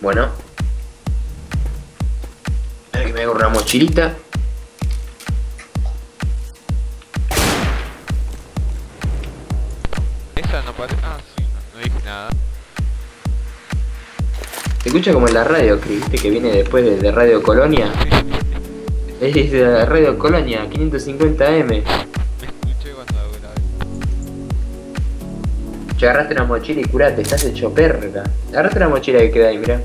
Bueno. A ver que me hago una mochilita. Esa no parece... Ah, sí, no dije nada. Se escucha como en la radio, ¿viste? Que viene después de Radio Colonia. Es de la Radio Colonia, 550 AM. Me escuché cuando grabé. Che, agarraste una mochila y curate, estás hecho perra. Agarraste una mochila que queda ahí, mirá.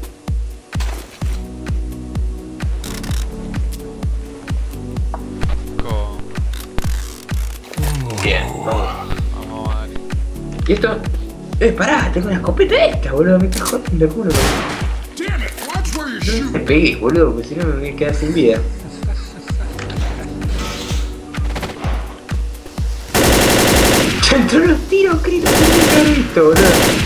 Bien, vamos. Vamos a ver. ¿Y esto? Pará, tengo una escopeta esta, boludo, me está jodiendo el culo. No me pegues, boludo, porque si no me voy a quedar sin vida. Ya entró los tiros, Chris, no tenía que haber visto, boludo.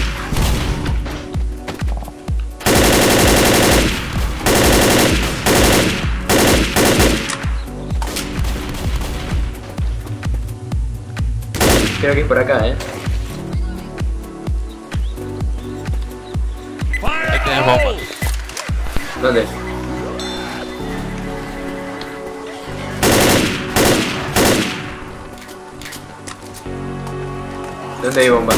Creo que es por acá, Ahí tenés bombas. ¿Dónde? ¿Dónde hay bombas?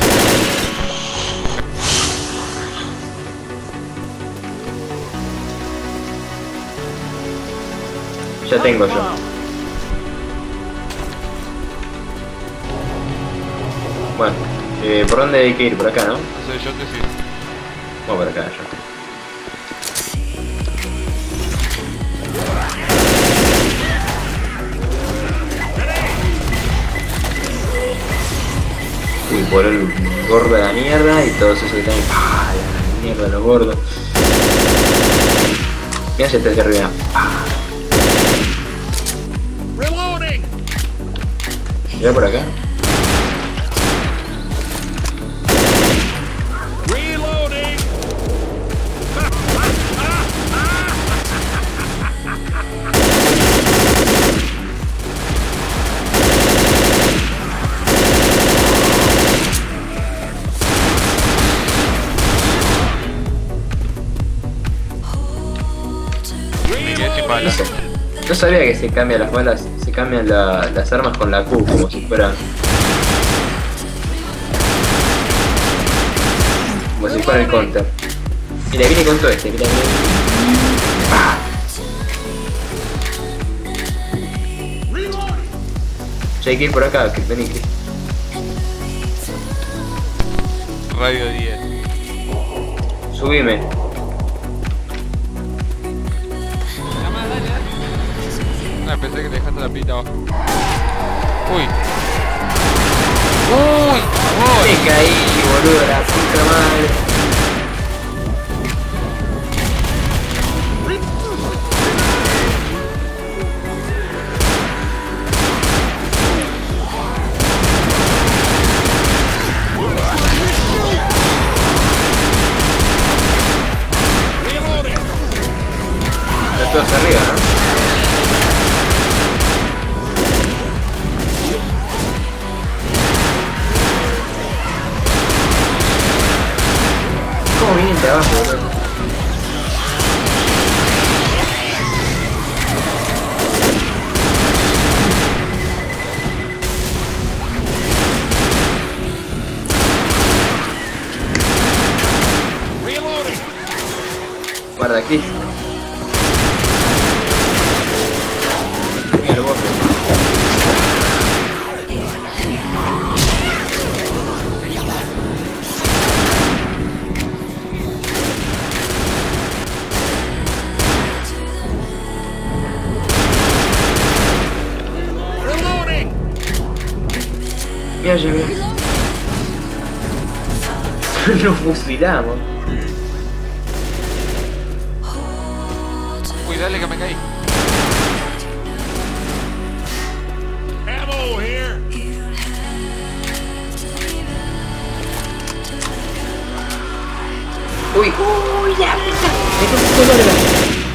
Ya tengo yo. Bueno, ¿por dónde hay que ir? Por acá, ¿no? No sé, yo te sigo. Vamos por acá, ya. Uy, por el gordo de la mierda y todos esos que están ahí. ¡Ah! La mierda, los gordos. Mira si está hacia arriba. ¡Ah! Mira por acá. Me quedé sin balas. No sabía que se cambian las balas, se cambian las armas con la Q, como si fuera... Como si fuera el counter. Mira, viene con todo este, mira, mira. ¡Ah! Ya hay que ir por acá, que vení, que... Radio 10. Subime. No, pensé que le dejaste la pita abajo. Uy. Uy. Uy. Me caí, boludo, la puta madre. Está todo hacia arriba, ¿no? ¿Cómo vienen de abajo, boludo? Guarda aquí. Mira el borde. Mira, ya mira. Nos fusilamos. Uy, dale que me caí. Uy, uy, la puta. Me quedé un poco larga.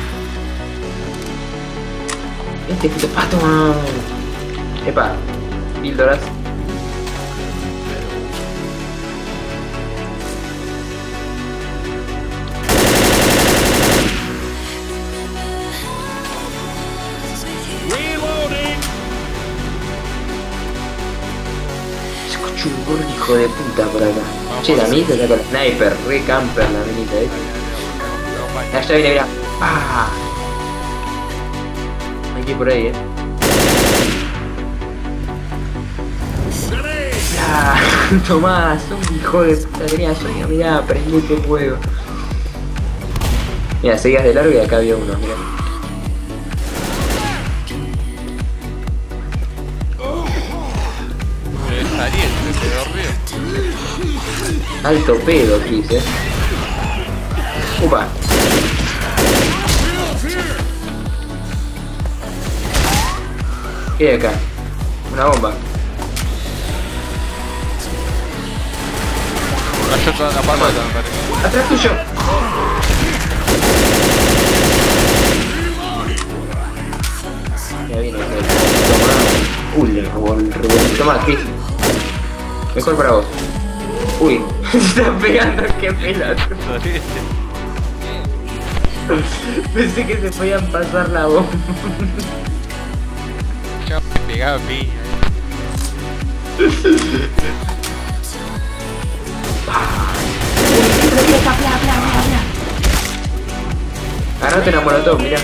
Este puto pato. Epa, píldoras. hijo de puta por acá. Vamos, Che, la vamos. minita saca el sniper, re camper la minita, Allá viene, mira. ¡Ah! Hay que ir por ahí, Ah, Tomás, un hijo de puta, tenía sueño, mirá, prendí tu fuego. Mira, seguías de largo y acá había uno, mirá. Pero es Ariel, se quedó río. Alto pedo, Chris, Upa. ¿Qué hay acá? Una bomba. Cayó toda la palma, me parece. ¡Atrás tuyo! Ya viene el Tomás. Uy, le robó el rebote. Tomás, Chris. Mejor para vos. Uy, se está pegando, qué pelota. Pensé que se podían pasar la bomba. Ya me pegaba a mí. Agarrate la molotov, mirá.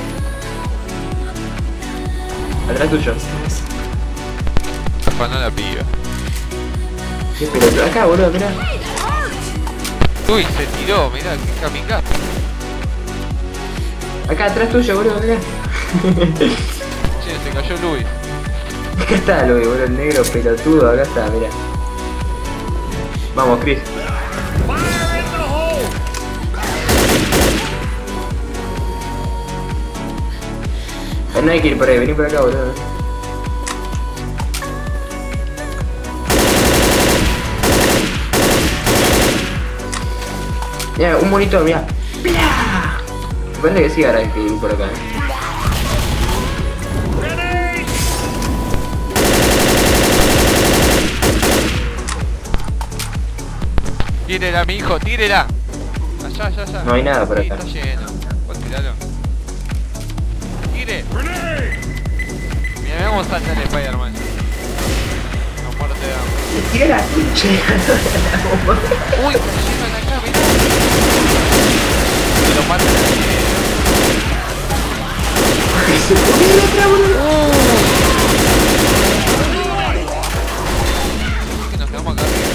Atrás tuyo. Afanó la piba. Qué pelota. Acá, boludo, mirá. Uy, se tiró, mirá, qué kamikaze. Acá atrás tuyo, boludo, mirá. Che, se cayó Luis. Acá está, boludo, el negro pelotudo, acá está, mirá. Vamos, Chris. No hay que ir por ahí, vení por acá, boludo. Mira, un monitor, mira. Depende que sí, ahora hay que ir por acá. Tírela, mi hijo, tírela. Allá, allá, allá. No hay nada por Sí, acá. está lleno. Pues tiralo. Tire. Mira, vamos a saltar el Spider-Man. No muerte de hambre. Tira la pinche. Uy, está lleno en acá, mirá. Que lo maten así. Se pone la otra, boludo. Que nos quedamos acá arriba.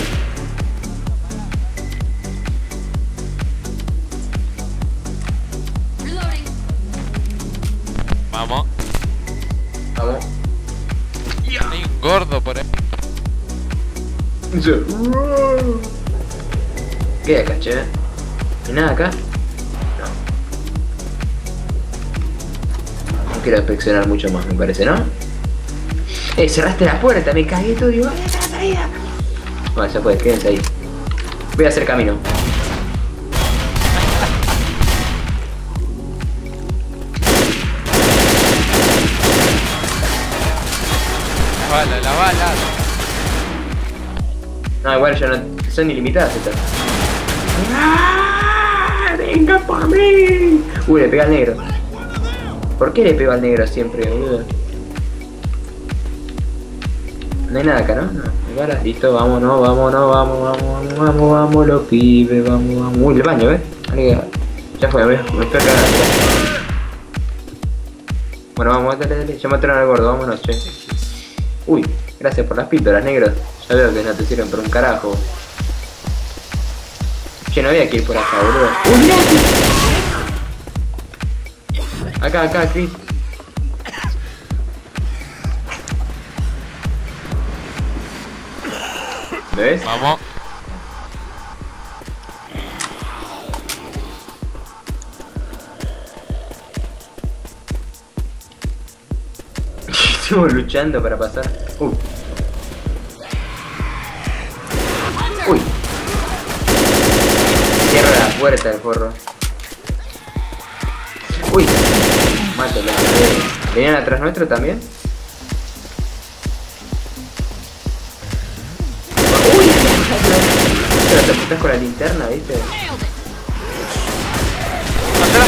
Vamos. Vamos. Hay un gordo por ahí. ¿Qué hay acá, che? ¿No hay nada acá? No quiero inspeccionar mucho más, me parece, ¿no? Cerraste la puerta, me cagué todo, digo, ¡ay, la salida! Bueno, ya puedes, quédense ahí. Voy a hacer camino. La bala. No, igual ya no son ilimitadas estas. ¡Ah! ¡Venga por mí! Le pega al negro. ¿Por qué le pego al negro siempre, boludo? No hay nada acá, ¿no? No. Ahora, listo, vámonos, vamos, los pibes, vamos. Uy, el baño, ¿ves? Ya fue, me estoy cagando. Bueno, vamos, dale, ya mataron al gordo, vámonos, che. Uy, gracias por las píldoras, negros. Ya veo que no te sirven por un carajo. Che, no había que ir por acá, boludo. ¡Uy, mirá! Acá, Chris. ¿Me ves? Vamos. Estamos luchando para pasar. Uy. Cierra la puerta el forro. Uy. Mátalo. ¿Venían atrás nuestro también? Uy. Pero te apuntás con la linterna, ¿viste? Atrás.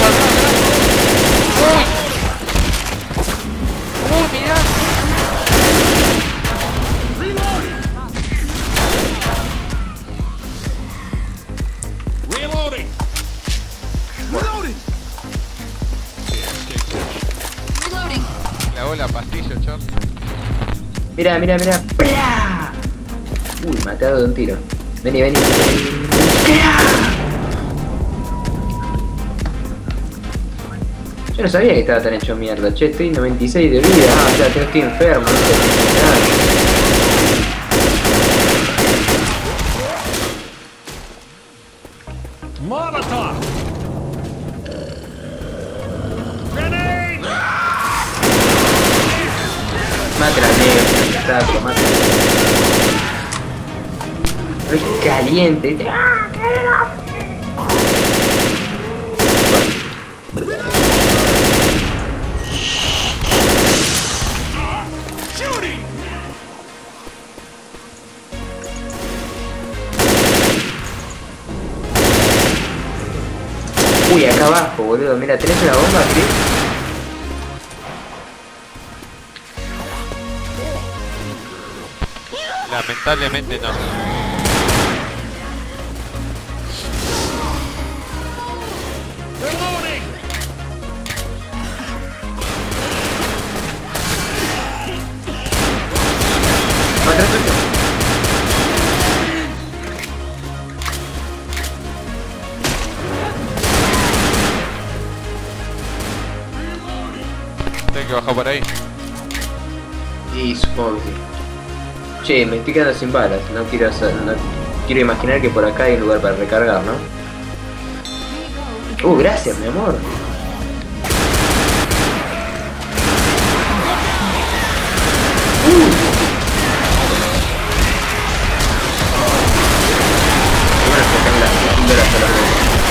Mirá. la pastilla, chor. Mira, mira, mira. ¡Pra! Uy, matado de un tiro. Vení, vení. Yo no sabía que estaba tan hecho mierda. Che, estoy 96 de vida. Ah, ya estoy enfermo. No sé Molotov! Grenade! mate la negra, taco, mate. Es caliente. Uy, acá abajo, boludo. Mira, ¿tenés una bomba, Chris? Lamentablemente no. Atrás tuyo. Tengo que bajar por ahí. Y supongo que sí. Che, me estoy quedando sin balas. No quiero hacer, no quiero imaginar que por acá hay un lugar para recargar, ¿no? Gracias, mi amor. Bueno, que tengo las píldoras solamente.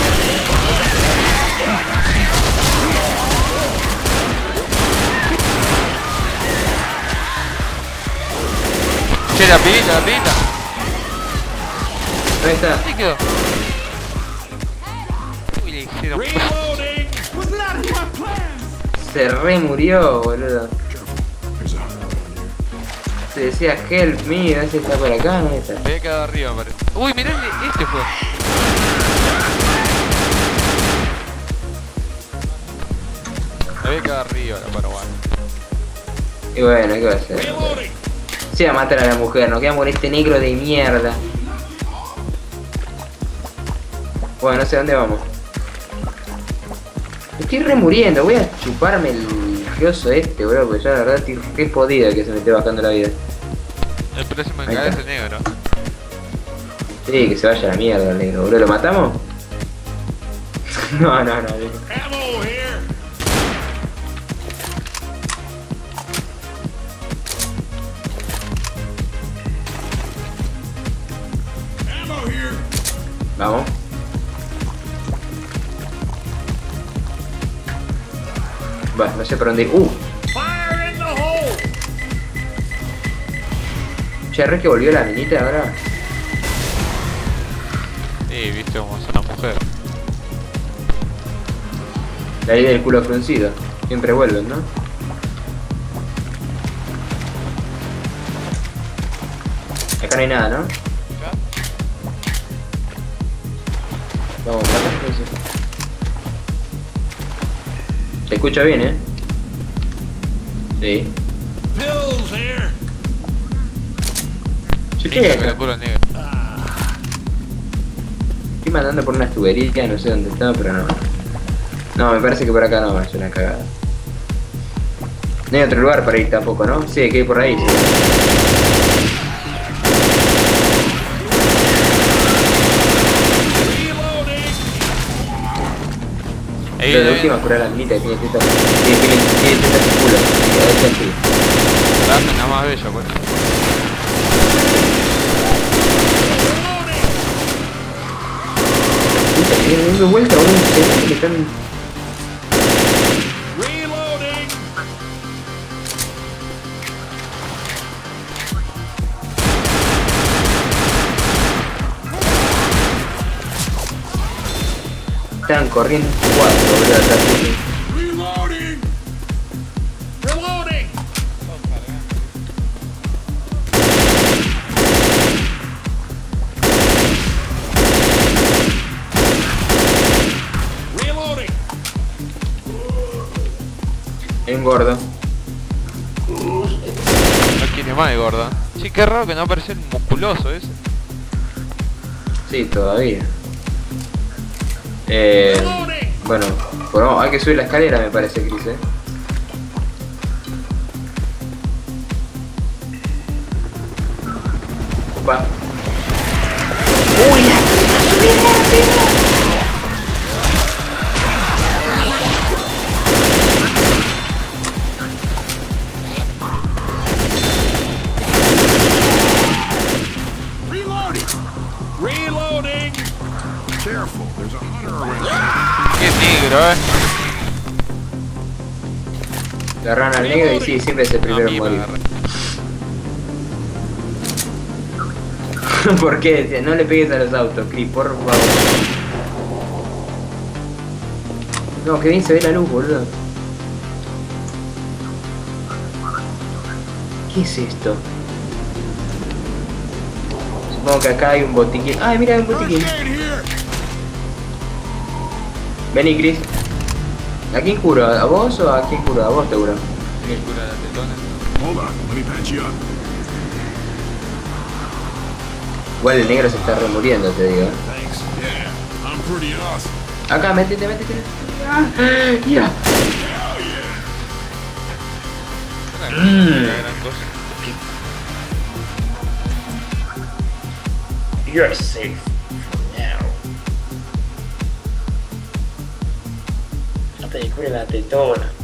Che, la pilita, la pilita. Ahí está. ¿Dónde quedó? Uy, le hicieron. Reloading! Was not in my plans! Se remurió, boludo. Se decía help me, a ver si está por acá, no está. Me había quedado arriba, parece. Uy, mirá, este fue. Me había quedado arriba la Paraguay. Y bueno, ¿qué va a hacer? Se va a matar a la mujer, nos quedamos con este negro de mierda. Bueno, no sé dónde vamos. Me estoy remuriendo, voy a chuparme el gioso este, bro, porque ya la verdad estoy re podida que se me esté bajando la vida. El próximo en Ahí caer es está. el negro. Sí, que se vaya a la mierda el negro, bro. ¿Lo matamos? No, no, no. Ammo here! Ammo here! Vamos. Va, no sé por dónde ir. Fire in the hole! Che, re que volvió la minita ahora. Sí, viste cómo es una mujer. La ley del culo fruncido. Siempre vuelven, ¿no? Acá no hay nada, ¿no? ¿Ya? Vamos, vamos, entonces. Se escucha bien, ¿eh? Sí. Pills here! Che, Sí, ¿qué hay con el acá? culo negro. Estoy mandando por una tubería, no sé dónde está, pero no. No, me parece que por acá no, es una cagada. No hay otro lugar para ir tampoco, ¿no? Sí, hay que ir por ahí, sí. Ahí, Pero de ahí, última curar a la minita que tiene tetas. Tiene tetas en culo. A ver si así. la hacen la más bella, pues. Puta, que vienen dando vuelta, boludo. Se ve que están. Reloading! Están corriendo 4, boludo, atrás tuyo. Reloading! Reloading! Reloading! Hay un gordo. tiene más de gorda. Sí, qué raro que no apareció el musculoso ese. Sí, todavía. Bueno, hay que subir la escalera, me parece, Chris, Opa. ¡Uy! Reloading! Careful, there's a hunter around. Qué negro, Le agarran al negro y sí, siempre es el primero en me morir. agarré. ¿Por qué? No le pegues a los autos, Chris, por favor. No, que bien se ve la luz, boludo. ¿Qué es esto? Supongo que acá hay un botiquín. ¡Ay, mira, hay un botiquín! First aid here! Vení, Chris. ¿A quién curo? ¿A vos o a quién curo? A vos, seguro. Qué cura la tetona. Hold on, let me patch you up. Igual el negro se está remuriendo, te digo. Thanks. Yeah, I'm pretty awesome. Acá, métete. Ah, ya. Una gran cosa. You're safe for now. No te cure la tetona.